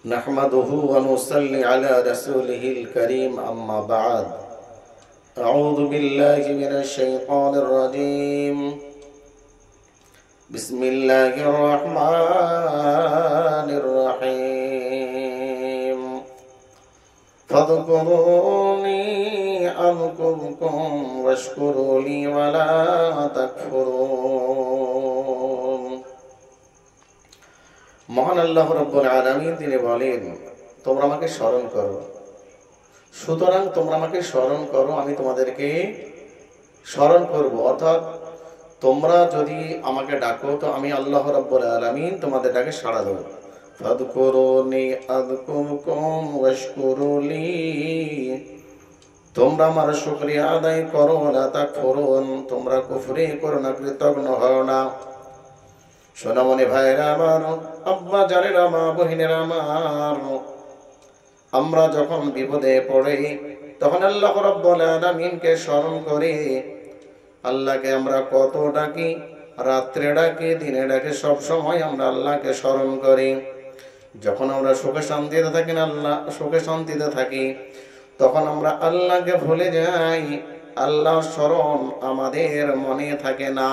نحمده ونصلي على رسوله الكريم أما بعد أعوذ بالله من الشيطان الرجيم بسم الله الرحمن الرحيم فاذكروني أذكركم واشكروا لي ولا تكفرون মহান আল্লাহ রাব্বুল আলামিন তিনি বলেন, তোমরা আমাকে স্মরণ করো, সুতরাং তোমরা আমাকে স্মরণ করো, আমি তোমাদেরকে স্মরণ করব। অর্থাৎ তোমরা যদি আমাকে ডাকো তো আমি আল্লাহ রাব্বুল আলামিন তোমাদের ডাকে সাড়া দেব। ফাযকুরুনি আযকুরকুম ওয়াশকুরুলি, তোমরা আমার শুকরিয়া আদায় করো, লা তাকফুরুন, তোমরা কুফরি করো না, কৃতজ্ঞ হও না। সোনামণি ভাইরা আমার, আব্বা জানেরা, মা বহিনেরা আমার, আমরা যখন বিপদে পড়ে তখন আল্লাহ রাব্বুল আলামিনকে স্মরণ করি। আল্লাহকে আমরা কত ডাকি, রাত্রে ডাকি, দিনে ডাকি, সব সময় আমরা আল্লাহকে স্মরণ করি। যখন আমরা সুখে শান্তিতে থাকি না, আল্লাহ সুখে শান্তিতে থাকি, তখন আমরা আল্লাহকে ভুলে যাই, আল্লাহর স্মরণ আমাদের মনে থাকে না।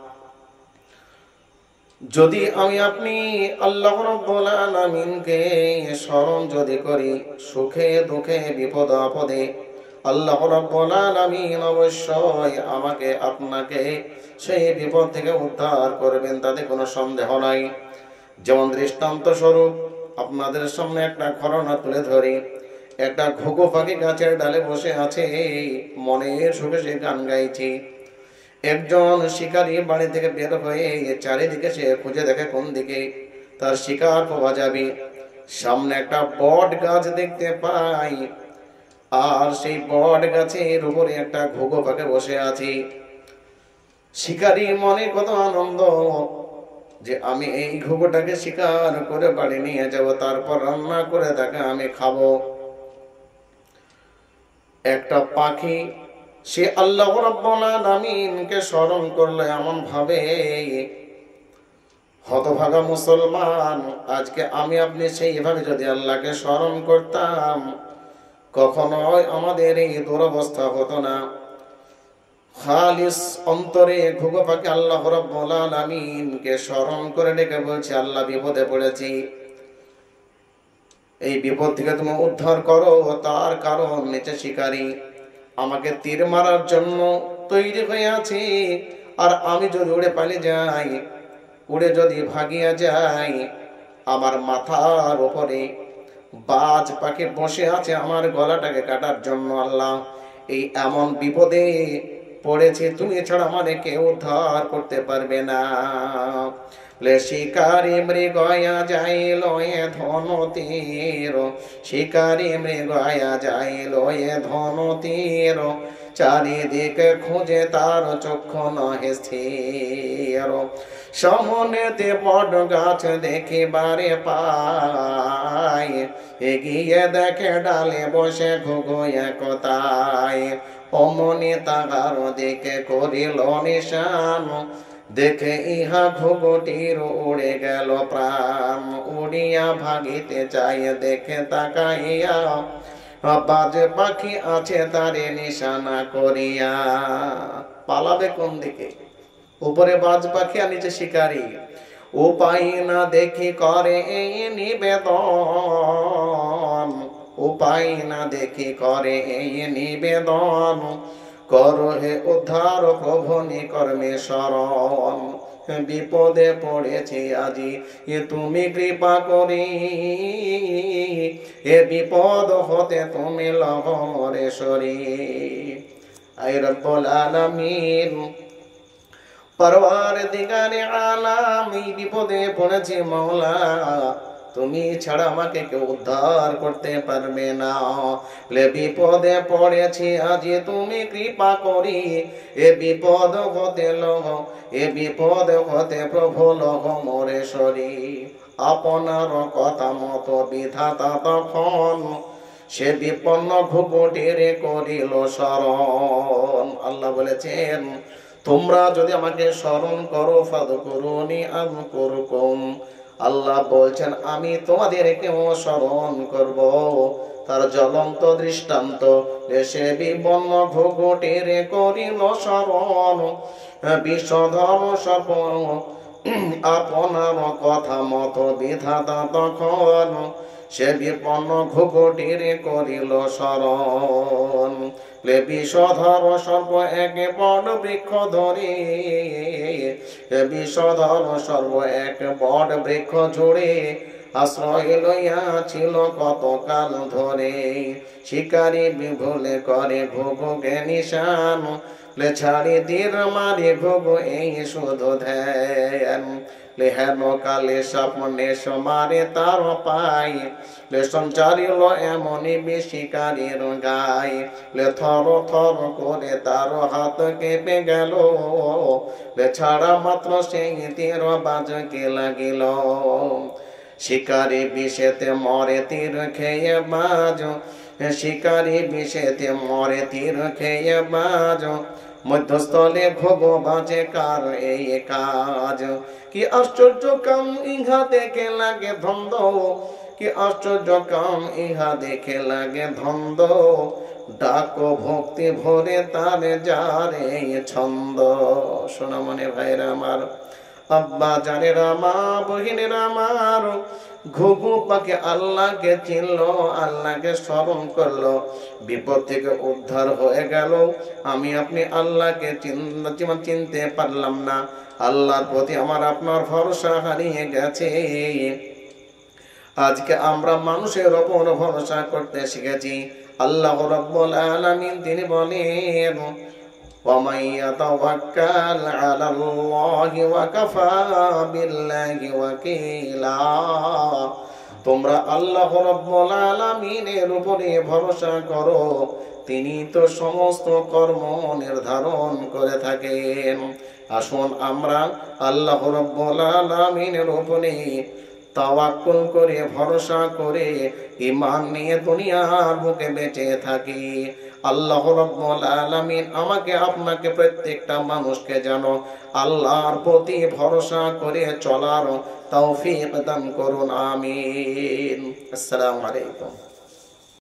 যদি আমি আপনি আল্লাহ রাব্বুল আলামিনকে স্মরণ যদি করি সুখে দুঃখে বিপদ আপদে, আল্লাহ রাব্বুল আলামিন অবশ্যই আমাকে আপনাকে সেই বিপদ থেকে উদ্ধার করবেন, তাতে কোনো সন্দেহ নাই। যেমন দৃষ্টান্ত স্বরূপ আপনাদের সামনে একটা ঘটনা তুলে ধরি। একটা ঘুঘু পাখি গাছের ডালে বসে আছে, মনের সুখে সে গান গাইছে। একজন শিকারী বাড়ি থেকে বের হয়ে চারিদিকে সে খুঁজে দেখে কোন দিকে তার শিকার পাওয়া যাবে। সামনে একটা বট গাছ দেখতে পাই, আর সেই বট গাছের উপরে একটা ঘুঘু পাখি বসে আছে। শিকারী মনে কত আনন্দ যে আমি এই ঘুঘুটাকে শিকার করে বাড়ি নিয়ে যাব, তারপর রান্না করে তাকে আমি খাবো। একটা পাখি সে আল্লাহ রাব্বুল আলামিনকে স্মরণ করলে এমন ভাবে, হতভাগা মুসলমান, আজকে আমি আপনি সেইভাবে যদি আল্লাহকে স্মরণ করতাম কখনোই আমাদের এই দুরবস্থা হতো না। খালিস অন্তরে ঘুঘু পাখি আল্লাহ রাব্বুল আলামিনকে স্মরণ করে ডেকে বলছে, আল্লাহ বিপদে পড়েছি, এই বিপদ থেকে তুমি উদ্ধার করো। তার কারণ নিচে শিকারী আমাকে তীর মারার জন্য তৈরি হয়ে আছে, আর আমি যদি উড়ে পালিয়ে যাই, উড়ে যদি ভাগিয়া যাই, আমার মাথার উপরে বাজ পাখি বসে আছে আমার গলাটাকে কাটার জন্য। আল্লাহ, এই এমন বিপদে পড়েছে, তুমি ছাড়া আমাদের কেউ উদ্ধার করতে পারবে না। শিকারি মৃগয়া যাইল এ ধন তীর, শিকারি মৃগয়া যাইল এ ধন তীর, চারিদিকে খুঁজে তার চক্ষু নহে স্থির। সমনেতে বট গাছ দেখিবারে পায়, এগিয়ে দেখে ডালে বসে ঘুঘু একতায়। অমনি তাহার দিকে করিল নিশান, দেখে ইহা ঘুঘুটির উড়ে গেল প্রাণ। উড়িয়া ভাগিতে চাই, দেখে তাকাইয়া বাজ পাখি আছে তারে নিশানা করিয়া। পালাবে কোন দিকে? উপরে বাজ পাখি আর নিচে শিকারী। উপায় না দেখি করে এই নিবেদন, উপায় না দেখি করে এই নিবেদন, করো হে উদ্ধার প্রভু নিকর্মে শরণ। বিপদে পড়েছি আজি, এ তুমি কৃপা করি, এ বিপদ হতে তুমি লহরে সরি। আয় রব্বুল আলামিন, পরওয়ারদিগারে আলাম, এই বিপদে পড়েছি মাওলা, তুমি ছাড়া আমাকে কেউ উদ্ধার করতে পারবে না। বিপদে পড়েছি আজ তুমি কৃপা করি, এ বিপদ হতে লহ, এ বিপদ হতে প্রভু লহ মোরে সরি। আপনার কথা মতো বিধাতা তখন সে বিপন্ন ঘুঘুটির করিল স্মরণ। আল্লাহ বলেছেন, তোমরা যদি আমাকে স্মরণ করো, ফাযকুরুনি আযকুরকুম, আল্লাহ বলছেন আমি তোমাদেরকে স্মরণ করব। তার জ্বলন্ত দৃষ্টান্ত সে বিবর্ণ ভূগোটের করিল স্মরণ, বিষধর সর্প আপনার কথা মতো বিধাতা তখন সে বিপন্ন ঘুঘটির করিল স্মরণ। বিষধর সর্প এক বড় বৃক্ষ ধরে, বিষধর সর্প এক বড় বৃক্ষ জুড়ে আশ্রয় লইয়া ছিল কতকাল ধরে। শিকারী বিভুলে করে ঘুঘুকে নিশান, ছাড়ি তীর মারি ঘুঘু এই শুধু ধ্যান। হেন কালে স্বপ্নে সমারে তার পাই, সঞ্চারিল এমনই শিকারীর গায়ে। থর থর করে তার হাত কেঁপে গেল, ছাড়া মাত্র সেই তীর বাজকে লাগিল। শিকারী বিষেতে মরে তীর খেয়ে বাজ, শিকারী বিষেতে মরে তীর খেয়ে বাজ। মধ্যস্থলে ঘুঘু বাজে কার এই কাজ। কি আশ্চর্য কাম ইহা দেখে লাগে ধন্দ, কি আশ্চর্য কাম ইহা দেখে লাগে ধন্দ। ডাকো ভক্তি ভরে তার যারে ছন্দ। সোনা মনে ভাইরা আমার, আব্বা জানেরা, মা বহিনেরা আমার, ঘুঘু পাখি আল্লাহকে চিনলো, আল্লাহকে স্মরণ করলো, বিপদ থেকে উদ্ধার হয়ে গেল। আমি আপনি আল্লাহকে চিনতে পারলাম না, আল্লাহর প্রতি আমার আপনার ভরসা হারিয়ে গেছে। আজকে আমরা মানুষের ওপর ভরসা করতে শিখেছি। আল্লাহ রাব্বুল আলামিন তিনি বলেন, وَمَن يَتَوَكَّلْ عَلَى اللَّهِ وَكَفَى بِاللَّهِ وَكِيلًا। তোমরা আল্লাহ রাব্বুল আলামিনের উপরে ভরসা করো, তিনি তো সমস্ত কর্ম নির্ধারণ করে থাকেন। আসুন আমরা আল্লাহ রাব্বুল আলামিনের উপরে তাওয়াক্কুল করে ভরসা করে ঈমান নিয়ে দুনিয়ার বুকে বেঁচে থাকি। আল্লাহ রাব্বুল আলামিন আমাকে আপনাকে প্রত্যেকটা মানুষকে যেন আল্লাহর প্রতি ভরসা করে চলার তৌফিক দান করুন। আমিন। আসসালামু আলাইকুম।